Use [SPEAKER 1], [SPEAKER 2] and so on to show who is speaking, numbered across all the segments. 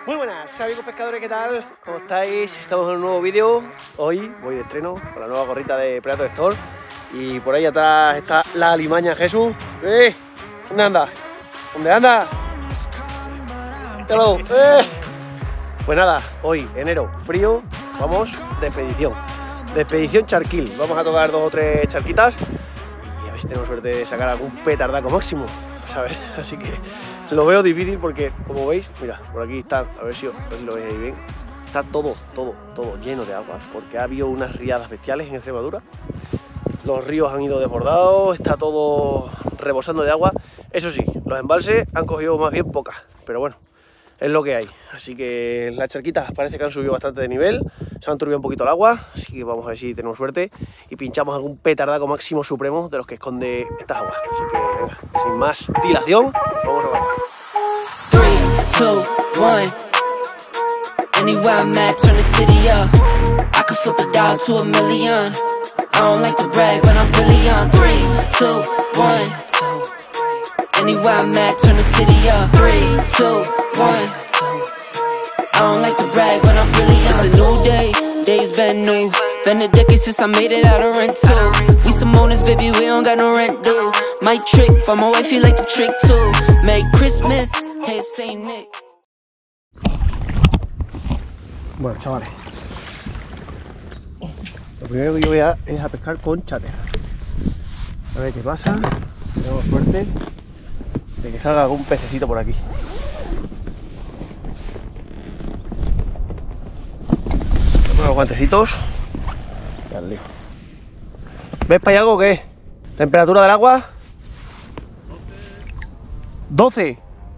[SPEAKER 1] Muy buenas amigos pescadores, ¿qué tal? ¿Cómo estáis? Estamos en un nuevo vídeo. Hoy voy de estreno con la nueva gorrita de Predator Store. Y por ahí atrás está la alimaña Jesús. ¿Dónde anda? ¿Dónde anda? Hello. Pues nada, hoy enero frío, vamos de expedición. De expedición charquil. Vamos a tocar 2 o 3 charquitas y a ver si tenemos suerte de sacar algún petardaco máximo, ¿sabes? Así que lo veo difícil porque, como veis, mira, por aquí está, a ver si lo veis ahí bien, está todo lleno de agua, porque ha habido unas riadas bestiales en Extremadura. Los ríos han ido desbordados, está todo rebosando de agua. Eso sí, los embalses han cogido más bien pocas, pero bueno, es lo que hay. Así que las charquitas parece que han subido bastante de nivel, se han turbiado un poquito el agua, así que vamos a ver si tenemos suerte y pinchamos algún petardaco máximo supremo de los que esconde estas aguas. Así que venga, sin más dilación, vamos a ver.
[SPEAKER 2] 3, 2, 1. Anywhere I'm at, turn the city up. I can flip a dial to a million. I don't like to brag, but I'm really on. 3, 2, 1. Anywhere I'm at, turn the city up. 3, 2, 1. I don't like to brag, but I'm really on. It's a new day, days been new. Been a decade since I made it out of rental. We some owners, baby, we don't got no rent due. My trick, but my wife, you like the trick too. Merry Christmas, hey Saint Nick.
[SPEAKER 1] Bueno, chavales, lo primero que yo voy a es a pescar con cháter. A ver qué pasa. Tenemos suerte de que salga algún pececito por aquí. Pongo los guantecitos. Dale. ¿Ves para allá algo o qué? ¿Temperatura del agua? 12.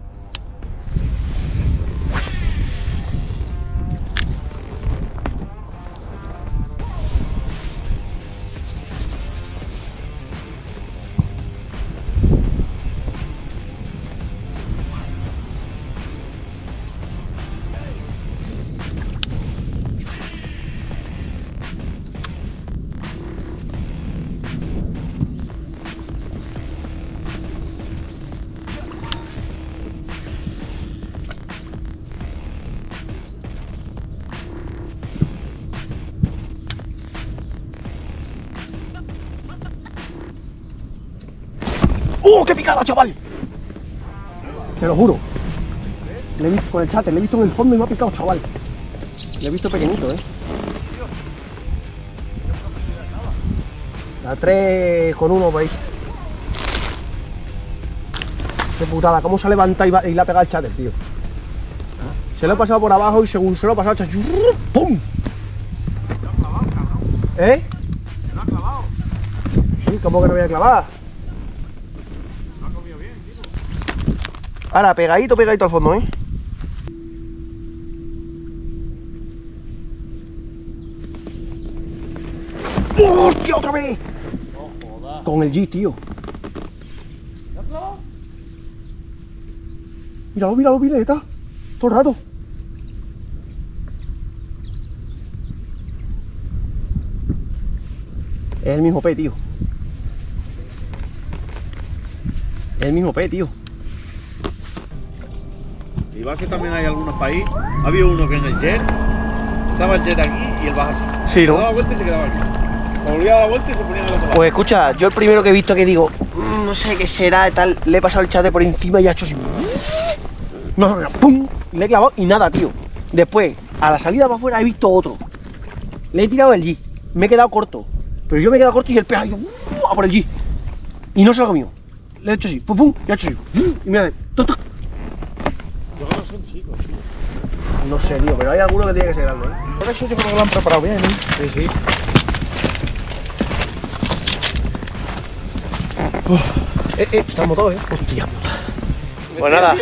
[SPEAKER 1] ¡Oh, qué picada, chaval! Te lo juro. Le he visto con el cháter, le he visto en el fondo y me ha picado, chaval. Le he visto pequeñito, La 3 con 1 veis. Qué putada, cómo se ha levantado y le ha pegado el cháter, tío. Se lo he pasado por abajo y según se lo ha pasado, ¡pum! ¿Te lo has clavado, cabrón? ¿Eh? ¿Te lo has clavado? Sí, ¿cómo que no voy a clavar? Ahora, pegadito al fondo, ¡Hostia, otra vez! No jodas. Con el G, tío. Míralo, está todo el rato. Es el mismo pez, tío. Es el mismo pez, tío.
[SPEAKER 3] Y base también hay algunos países. Había uno que en el jet, estaba el jet aquí y el base.
[SPEAKER 1] Sí,
[SPEAKER 3] se
[SPEAKER 1] ¿no?
[SPEAKER 3] daba vuelta y se quedaba aquí. Se volvía a dar la vuelta y se ponía en el otro lado.
[SPEAKER 1] Pues escucha, yo el primero que he visto que digo, no sé qué será y tal, le he pasado el cháter por encima y ha hecho así. No, ¡pum! Le he clavado y nada, tío. Después, a la salida para afuera he visto otro. Le he tirado el G, me he quedado corto. Pero yo me he quedado corto y el pez ha ido a por el G. Y no se lo ha comido. Le he hecho así, pum, y ha hecho así. Y mira,
[SPEAKER 3] Yo creo que son chicos, tío.
[SPEAKER 1] no sé, tío, pero hay alguno que tiene que ser grande,
[SPEAKER 3] Por eso yo creo que lo han preparado bien,
[SPEAKER 1] Sí. Estamos todos, Hostia puta. Pues nada,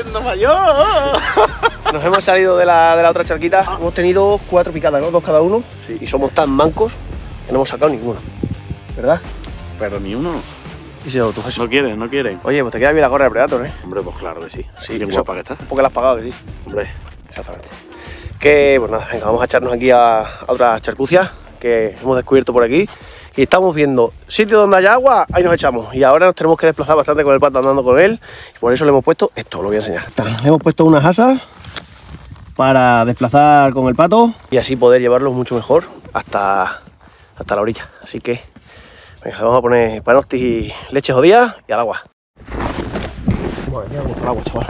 [SPEAKER 1] nos hemos salido de la otra charquita. Hemos tenido 4 picadas, ¿no? 2 cada uno.
[SPEAKER 3] Sí.
[SPEAKER 1] Y somos tan mancos que no hemos sacado ninguno, ¿verdad?
[SPEAKER 3] Pero ni uno.
[SPEAKER 1] Díselo tú, Jesús.
[SPEAKER 3] No quieren.
[SPEAKER 1] Oye, pues te queda bien la gorra de Predator,
[SPEAKER 3] Hombre, pues claro que sí.
[SPEAKER 1] Sí,
[SPEAKER 3] Bien
[SPEAKER 1] eso,
[SPEAKER 3] guapa que está.
[SPEAKER 1] porque la has pagado, que sí.
[SPEAKER 3] Hombre.
[SPEAKER 1] Exactamente. Que, pues nada, venga, vamos a echarnos aquí a otra charcucia que hemos descubierto por aquí. Y estamos viendo sitios donde haya agua, ahí nos echamos. Y ahora nos tenemos que desplazar bastante con el pato andando con él. Y por eso le hemos puesto esto, lo voy a enseñar. Le hemos puesto unas asas para desplazar con el pato y así poder llevarlos mucho mejor hasta la orilla. Así que venga, le vamos a poner panostis y leche jodida y al agua. Madre mía, cómo está el agua, chaval.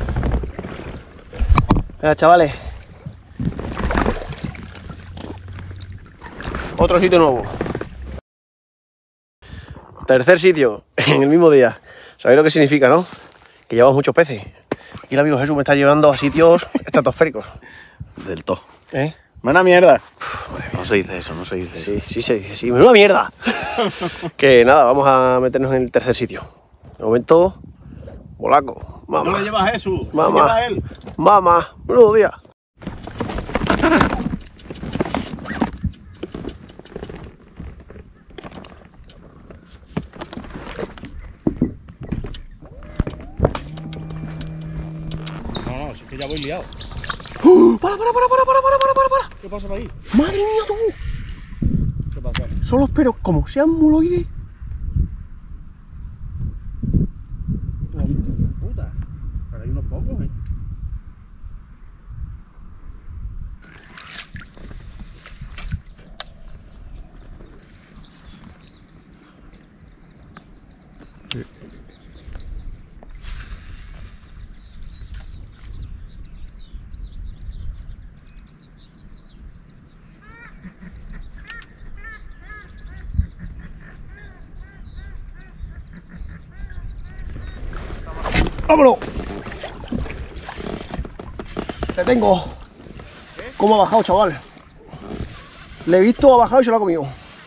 [SPEAKER 1] Venga, chavales. Otro sitio nuevo. Tercer sitio, en el mismo día. ¿Sabéis lo que significa, no? Que llevamos muchos peces. Aquí el amigo Jesús me está llevando a sitios estratosféricos.
[SPEAKER 3] Del todo.
[SPEAKER 1] ¿Eh?
[SPEAKER 3] Buena mierda. No se dice eso, no se dice eso.
[SPEAKER 1] Sí, sí se dice, sí. ¡Menuda mierda! Que nada, vamos a meternos en el tercer sitio. De momento, bolaco. Mamá.
[SPEAKER 3] No lo llevas Jesús,
[SPEAKER 1] Mamá.
[SPEAKER 3] lo lleva él.
[SPEAKER 1] Mamá, menudo día.
[SPEAKER 3] No, es que ya voy liado.
[SPEAKER 1] ¡Para!
[SPEAKER 3] ¿Qué pasa por ahí?
[SPEAKER 1] ¡Madre mía, tú!
[SPEAKER 3] ¿Qué pasa?
[SPEAKER 1] Son los peros, como sean muloides.
[SPEAKER 3] Puta, pero hay unos pocos, ¿eh?
[SPEAKER 1] ¡Vámonos! Te tengo. ¿Cómo ha bajado, chaval? Le he visto, ha bajado y se lo ha comido.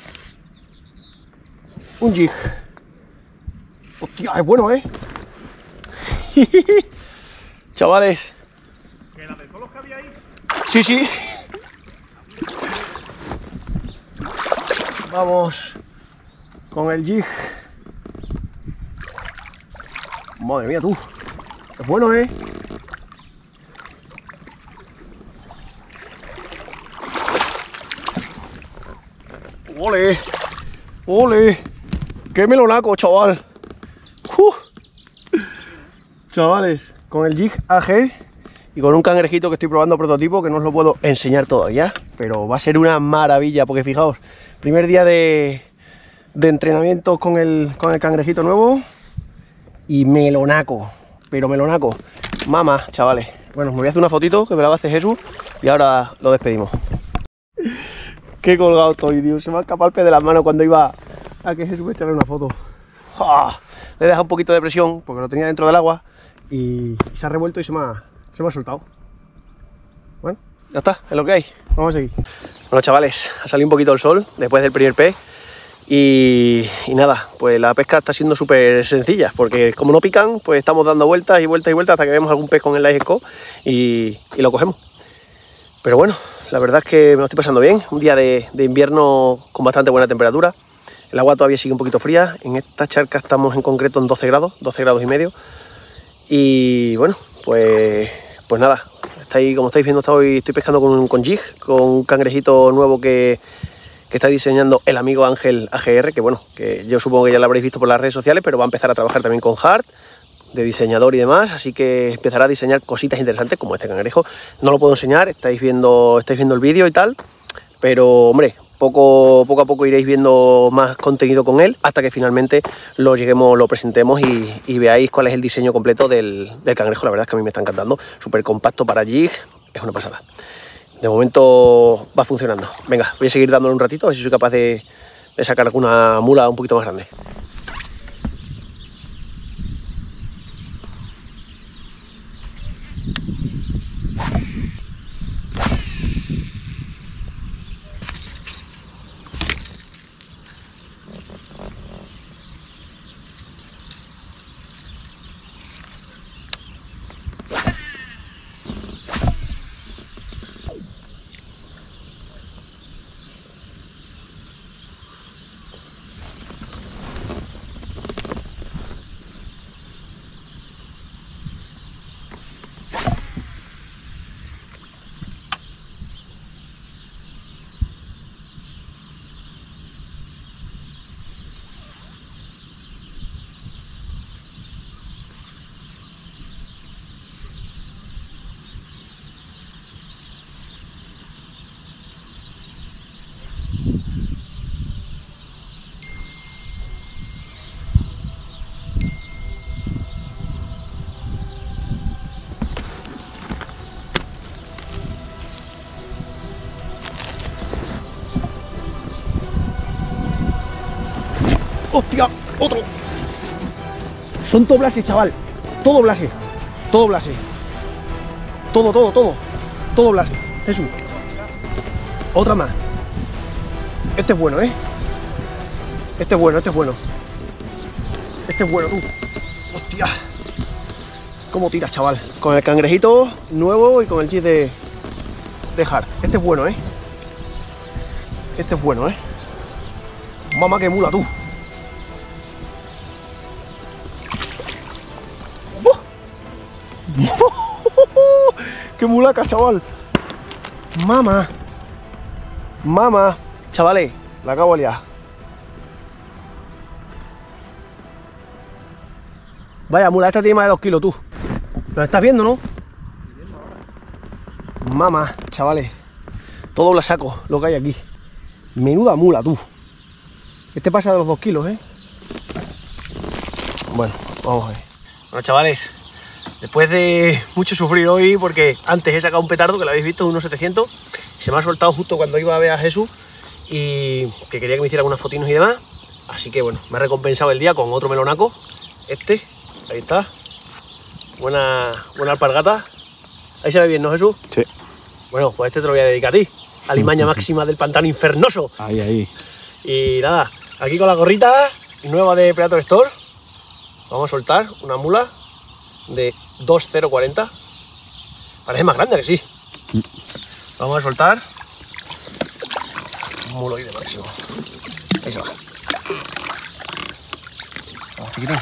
[SPEAKER 1] Un jig. Hostia, es bueno, ¿eh? Chavales.
[SPEAKER 3] ¿Que la de todos los que había ahí?
[SPEAKER 1] Sí, sí. Vamos con el jig. Madre mía, tú. Es bueno, ¿eh? ¡Ole! ¡Ole! ¡Qué melonaco, chaval! Chavales, con el jig AG y con un cangrejito que estoy probando prototipo, que no os lo puedo enseñar todavía, pero va a ser una maravilla, porque fijaos, primer día de entrenamiento con el cangrejito nuevo y melonaco, pero melonaco. Mamá, chavales. Bueno, me voy a hacer una fotito que me la va a hacer Jesús y ahora lo despedimos. Qué colgado estoy, tío. Se me ha escapado el pez de las manos cuando iba a que Jesús me echara una foto. ¡Ah! Le he dejado un poquito de presión porque lo tenía dentro del agua y se ha revuelto y se me ha soltado. Bueno, ya está, es lo que hay. Vamos a seguir. Bueno, chavales, ha salido un poquito el sol después del primer pez y nada, pues la pesca está siendo súper sencilla porque como no pican, pues estamos dando vueltas y vueltas y vueltas hasta que vemos algún pez con el Live Scope y lo cogemos. Pero bueno, la verdad es que me lo estoy pasando bien. Un día de invierno con bastante buena temperatura. El agua todavía sigue un poquito fría. En esta charca estamos en concreto en 12 grados y medio. Y bueno, pues nada. Como estáis viendo, estoy pescando con jig, con un cangrejito nuevo que está diseñando el amigo Ángel AGR, que bueno, que yo supongo que ya lo habréis visto por las redes sociales, pero va a empezar a trabajar también con Hart, de diseñador y demás, así que empezará a diseñar cositas interesantes como este cangrejo. No lo puedo enseñar, estáis viendo el vídeo y tal, pero hombre, poco a poco iréis viendo más contenido con él hasta que finalmente lo presentemos y veáis cuál es el diseño completo del cangrejo. La verdad es que a mí me está encantando, súper compacto para jig, es una pasada. De momento va funcionando. Venga, voy a seguir dándole un ratito, a ver si soy capaz de sacar alguna mula un poquito más grande. ¡Hostia! ¡Otro! Son todo blase, chaval. Todo blase. Todo blase. Todo blase. Jesús. Otra más. Este es bueno, ¿eh? Este es bueno. Este es bueno, tú. ¡Hostia! ¿Cómo tiras, chaval? Con el cangrejito nuevo y con el chis de hard. Este es bueno, ¿eh? Este es bueno, ¿eh? Mamá, que mula, tú. ¡Qué mulaca, chaval! ¡Mamá! Chavales, la acabo de liar. Vaya mula, esta tiene más de 2 kilos, tú. ¿Lo estás viendo, no? Mamá, chavales. Todo la saco, lo que hay aquí. Menuda mula, tú. Este pasa de los 2 kilos, ¿eh? Bueno, vamos a ver. Bueno, chavales. Después de mucho sufrir hoy, porque antes he sacado un petardo, que lo habéis visto, unos 700, se me ha soltado justo cuando iba a ver a Jesús y que quería que me hiciera unas fotinos y demás. Así que bueno, me ha recompensado el día con otro melonaco. Este, ahí está. Buena alpargata. Ahí se ve bien, ¿no, Jesús?
[SPEAKER 3] Sí.
[SPEAKER 1] Bueno, pues este te lo voy a dedicar a ti. Alimaña máxima del pantano infernoso.
[SPEAKER 3] Ahí.
[SPEAKER 1] Y nada, aquí con la gorrita nueva de Predator Store, vamos a soltar una mula de 2,040. Parece más grande, que sí. Vamos a soltar un muloide máximo. Ahí se va. Vamos, chiquitín.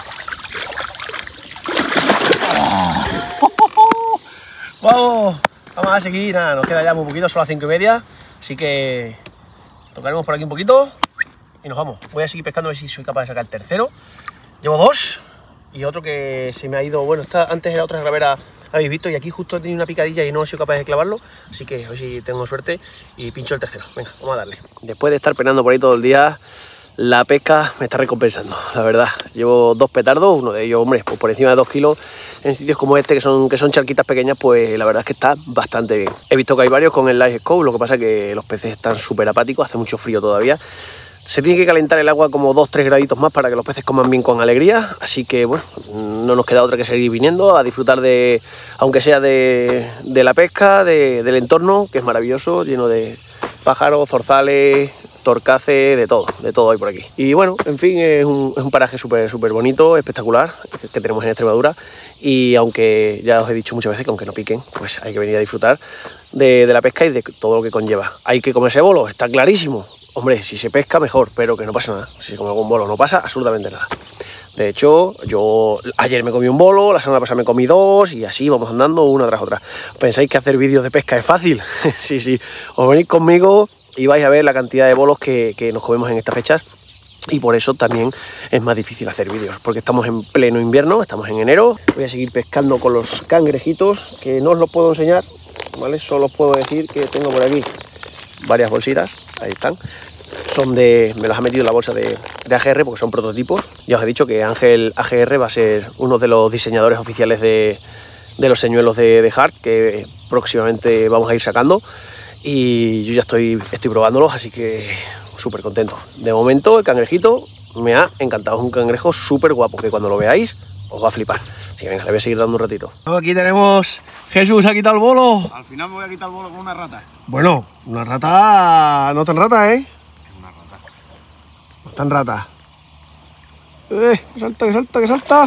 [SPEAKER 1] Vamos a seguir. Nada, nos queda ya muy poquito, son las 5:30. Así que tocaremos por aquí un poquito y nos vamos. Voy a seguir pescando a ver si soy capaz de sacar el tercero. Llevo 2. Y otro que se me ha ido, bueno, antes era otra gravera, habéis visto, y aquí justo he tenido una picadilla y no he sido capaz de clavarlo, así que a ver si tengo suerte y pincho el tercero. Venga, vamos a darle. Después de estar penando por ahí todo el día, la pesca me está recompensando, la verdad. Llevo 2 petardos, uno de ellos, hombre, pues por encima de 2 kilos, en sitios como este, que son charquitas pequeñas, pues la verdad es que está bastante bien. He visto que hay varios con el Light Scope, lo que pasa es que los peces están súper apáticos, hace mucho frío todavía. Se tiene que calentar el agua como 2-3 graditos más para que los peces coman bien con alegría, así que bueno, no nos queda otra que seguir viniendo a disfrutar de, aunque sea de la pesca, del entorno, que es maravilloso, lleno de pájaros, zorzales, torcaces, de todo hay por aquí. Y bueno, en fin, es un paraje súper bonito, espectacular, que tenemos en Extremadura, y aunque ya os he dicho muchas veces que aunque no piquen, pues hay que venir a disfrutar de la pesca y de todo lo que conlleva. Hay que comerse bolos, está clarísimo. Hombre, si se pesca mejor, pero que no pasa nada. Si se come algún bolo no pasa absolutamente nada. De hecho, yo ayer me comí un bolo, la semana pasada me comí 2 y así vamos andando una tras otra. ¿Pensáis que hacer vídeos de pesca es fácil? Sí. Os venís conmigo y vais a ver la cantidad de bolos que nos comemos en estas fechas. Y por eso también es más difícil hacer vídeos, porque estamos en pleno invierno, estamos en enero. Voy a seguir pescando con los cangrejitos, que no os los puedo enseñar, ¿vale? Solo os puedo decir que tengo por aquí varias bolsitas. Ahí están, me las ha metido en la bolsa de AGR porque son prototipos. Ya os he dicho que Ángel AGR va a ser uno de los diseñadores oficiales de los señuelos de Hard, que próximamente vamos a ir sacando, y yo ya estoy probándolos, así que súper contento. De momento el cangrejito me ha encantado, es un cangrejo súper guapo, que cuando lo veáis os va a flipar. Así que venga, le voy a seguir dando un ratito. Aquí tenemos, Jesús ha quitado el bolo.
[SPEAKER 3] Al final me voy a quitar el bolo con una rata.
[SPEAKER 1] Bueno, una rata, no tan rata, ¿eh?
[SPEAKER 3] Es una rata.
[SPEAKER 1] No tan rata. Que salta.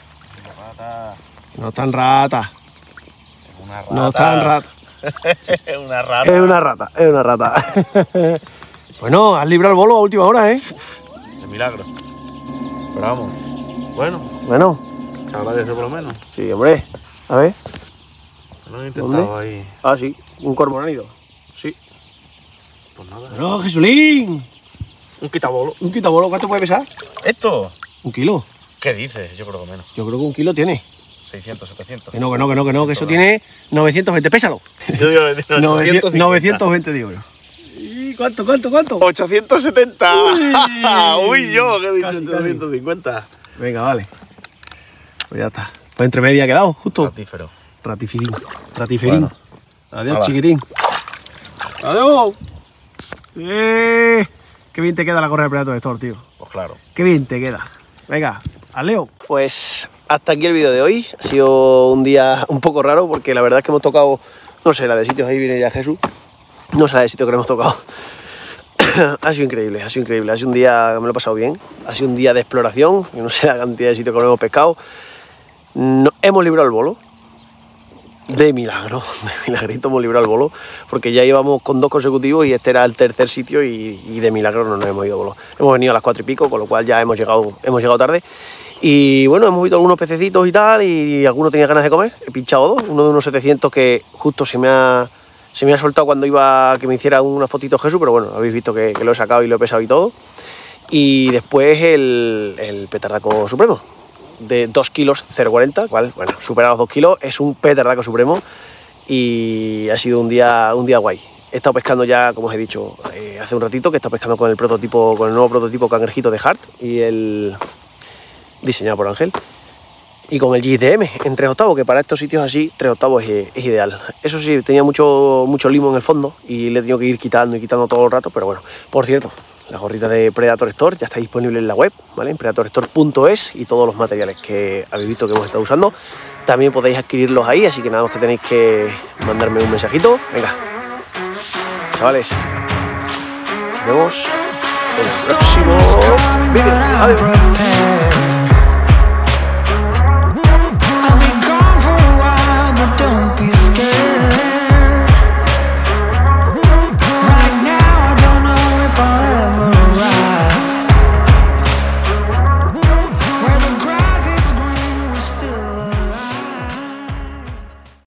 [SPEAKER 1] No tan rata.
[SPEAKER 3] Es una rata.
[SPEAKER 1] No tan rata.
[SPEAKER 3] Es una rata.
[SPEAKER 1] Es una rata. Bueno, has librado el bolo a última hora, ¿eh?
[SPEAKER 3] De milagro. Pero vamos.
[SPEAKER 1] Bueno.
[SPEAKER 3] Se agradece por lo menos.
[SPEAKER 1] Sí, hombre. A ver.
[SPEAKER 3] Lo han intentado ahí.
[SPEAKER 1] Ah, sí. Un cormoránido. Sí.
[SPEAKER 3] Pues nada.
[SPEAKER 1] Bueno, Jesulín.
[SPEAKER 3] Un quitabolo.
[SPEAKER 1] Un quitabolo, ¿cuánto puede pesar?
[SPEAKER 3] ¿Esto?
[SPEAKER 1] 1 kilo.
[SPEAKER 3] ¿Qué dices? Yo creo que menos.
[SPEAKER 1] Yo creo que 1 kilo tiene.
[SPEAKER 3] 600, 700.
[SPEAKER 1] Que no, que eso tiene 920. Pésalo.
[SPEAKER 3] Yo digo
[SPEAKER 1] 920 de oro. Y ¿Cuánto?
[SPEAKER 3] 870. Uy, yo que he dicho
[SPEAKER 1] Casi,
[SPEAKER 3] 850.
[SPEAKER 1] Venga, vale. Pues ya está. Pues entre media ha quedado, justo.
[SPEAKER 3] Ratífero.
[SPEAKER 1] Ratifirín.
[SPEAKER 3] Bueno.
[SPEAKER 1] Adiós,
[SPEAKER 3] Hala.
[SPEAKER 1] chiquitín. Adiós. Qué bien te queda la correa de Predator Store, tío.
[SPEAKER 3] Pues claro.
[SPEAKER 1] Qué bien te queda. Venga, al Leo. Pues hasta aquí el vídeo de hoy. Ha sido un día un poco raro porque la verdad es que hemos tocado, no sé, la de sitios, ahí viene ya Jesús. No sé la de sitios que no hemos tocado. Ha sido increíble, ha sido increíble. Ha sido un día que me lo he pasado bien. Ha sido un día de exploración. Yo no sé la cantidad de sitios que no hemos pescado. No, hemos librado el bolo. De milagrito hemos librado el bolo, porque ya íbamos con 2 consecutivos y este era el tercer sitio y de milagro no nos hemos ido bolo. Hemos venido a las 4 y pico, con lo cual ya hemos llegado tarde. Y bueno, hemos visto algunos pececitos y tal, y alguno tenía ganas de comer. He pinchado 2, uno de unos 700 que justo se me ha soltado cuando iba a que me hiciera una fotito Jesús, pero bueno, habéis visto que lo he sacado y lo he pesado y todo. Y después el petardaco supremo, de 2 kilos 0,40, cual, bueno, supera los 2 kilos, es un petardaco supremo y ha sido un día guay. He estado pescando ya, como os he dicho, hace un ratito, que he estado pescando con el nuevo prototipo cangrejito de Hart y el diseñado por Ángel, y con el GTM en 3 octavos, que para estos sitios así 3 octavos es ideal. Eso sí, tenía mucho limo en el fondo y le he tenido que ir quitando todo el rato, pero bueno. Por cierto, la gorrita de Predator Store ya está disponible en la web, ¿vale? En predatorstore.es, y todos los materiales que habéis visto que hemos estado usando también podéis adquirirlos ahí, así que nada más que tenéis que mandarme un mensajito. Venga, chavales, nos vemos en el próximo vídeo. Adiós.